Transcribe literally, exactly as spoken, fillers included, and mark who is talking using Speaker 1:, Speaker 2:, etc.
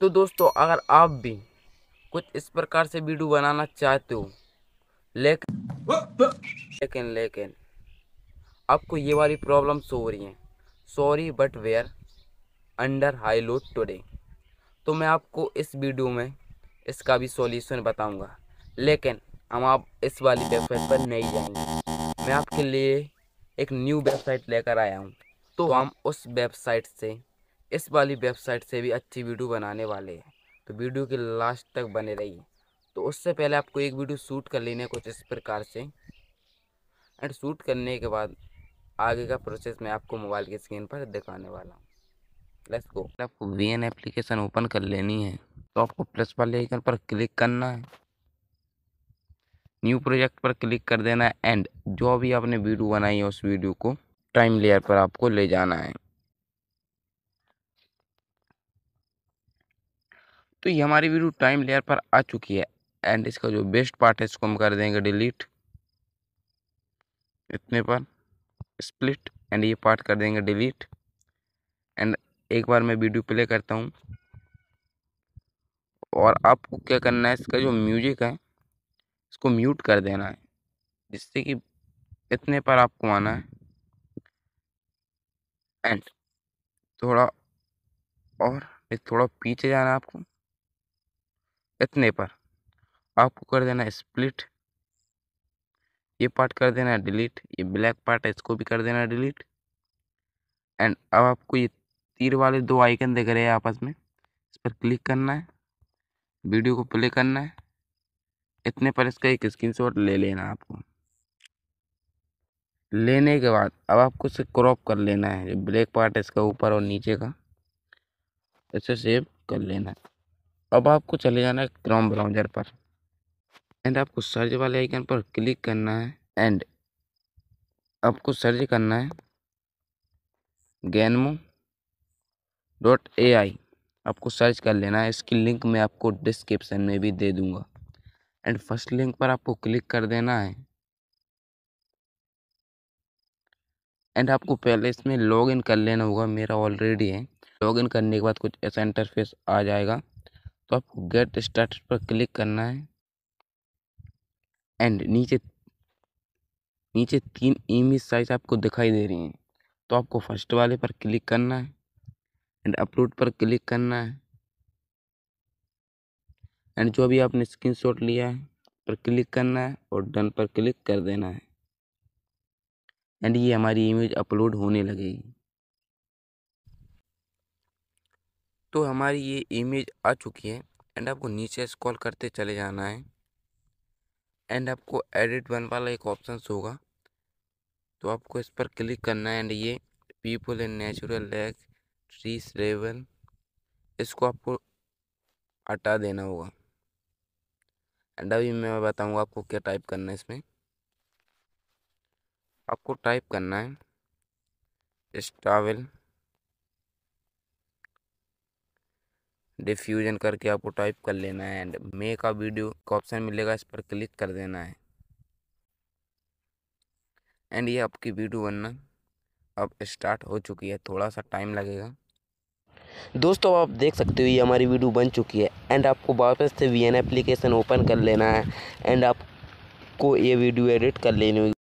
Speaker 1: तो दोस्तों, अगर आप भी कुछ इस प्रकार से वीडियो बनाना चाहते हो, लेकिन लेकिन लेकिन आपको ये वाली प्रॉब्लम्स हो रही हैं, sorry but we're under high load today, तो मैं आपको इस वीडियो में इसका भी सॉल्यूशन बताऊंगा। लेकिन हम आप इस वाली वेबसाइट पर नहीं जाएंगे। मैं आपके लिए एक न्यू वेबसाइट लेकर आया हूं। तो हम उस वेबसाइट से इस वाली वेबसाइट से भी अच्छी वीडियो बनाने वाले हैं, तो वीडियो के लास्ट तक बने रहिए। तो उससे पहले आपको एक वीडियो शूट कर लेना है कुछ इस प्रकार से, एंड शूट करने के बाद आगे का प्रोसेस मैं आपको मोबाइल की स्क्रीन पर दिखाने वाला हूँ। Let's go. आपको वी एन एप्लीकेशन ओपन कर लेनी है, तो आपको प्लस वाले आइकन पर क्लिक करना है, न्यू प्रोजेक्ट पर क्लिक कर देना है, एंड जो भी आपने वीडियो बनाई है उस वीडियो को टाइम लेयर पर आपको ले जाना है। तो ये हमारी वीडियो टाइम लेयर पर आ चुकी है, एंड इसका जो बेस्ट पार्ट है इसको हम कर देंगे डिलीट, इतने पर स्प्लिट, एंड ये पार्ट कर देंगे डिलीट। एंड एक बार मैं वीडियो प्ले करता हूँ, और आपको क्या करना है, इसका जो म्यूजिक है इसको म्यूट कर देना है, जिससे कि इतने पर आपको आना है, एंड थोड़ा और थोड़ा पीछे जाना है आपको, इतने पर आपको कर देना है स्प्लिट, ये पार्ट कर देना है डिलीट, ये ब्लैक पार्ट है इसको भी कर देना है डिलीट। एंड अब आपको ये तीर वाले दो आइकन दिख रहे हैं आपस में, इस पर क्लिक करना है, वीडियो को प्ले करना है, इतने पर इसका एक स्क्रीनशॉट ले लेना है आपको। लेने के बाद अब आपको इसे क्रॉप कर लेना है, जो ब्लैक पार्ट है इसका ऊपर और नीचे का, इसे सेव कर लेना है। अब आपको चले जाना है क्रोम ब्राउज़र पर, एंड आपको सर्च वाले आइकन पर क्लिक करना है, एंड आपको सर्च करना है गेनमो डॉट ए आई, आपको सर्च कर लेना है। इसकी लिंक मैं आपको डिस्क्रिप्शन में भी दे दूंगा, एंड फर्स्ट लिंक पर आपको क्लिक कर देना है, एंड आपको पहले इसमें लॉगिन कर लेना होगा, मेरा ऑलरेडी है। लॉगिन करने के बाद कुछ ऐसा इंटरफेस आ जाएगा, तो आपको गेट स्टार्टेड पर क्लिक करना है, एंड नीचे नीचे तीन इमेज साइज आपको दिखाई दे रही हैं, तो आपको फर्स्ट वाले पर क्लिक करना है, एंड अपलोड पर क्लिक करना है, एंड जो भी आपने स्क्रीनशॉट लिया है पर क्लिक करना है, और डन पर क्लिक कर देना है, एंड ये हमारी इमेज अपलोड होने लगेगी। तो हमारी ये इमेज आ चुकी है, एंड आपको नीचे स्क्रॉल करते चले जाना है, एंड आपको एडिट वन वाला एक ऑप्शन होगा, तो आपको इस पर क्लिक करना है, एंड ये people in natural lake trees raven, इसको आपको हटा देना होगा। एंड अभी मैं बताऊंगा आपको क्या टाइप करना है। इसमें आपको टाइप करना है स्टाविल डिफ्यूजन करके आपको टाइप कर लेना है, एंड मे का वीडियो का ऑप्शन मिलेगा, इस पर क्लिक कर देना है, एंड ये आपकी वीडियो बनना अब स्टार्ट हो चुकी है। थोड़ा सा टाइम लगेगा।
Speaker 2: दोस्तों आप देख सकते हो ये हमारी वीडियो बन चुकी है, एंड आपको वापस से वी एन एप्लीकेशन ओपन कर लेना है, एंड आपको ये वीडियो एडिट कर लेनी होगी।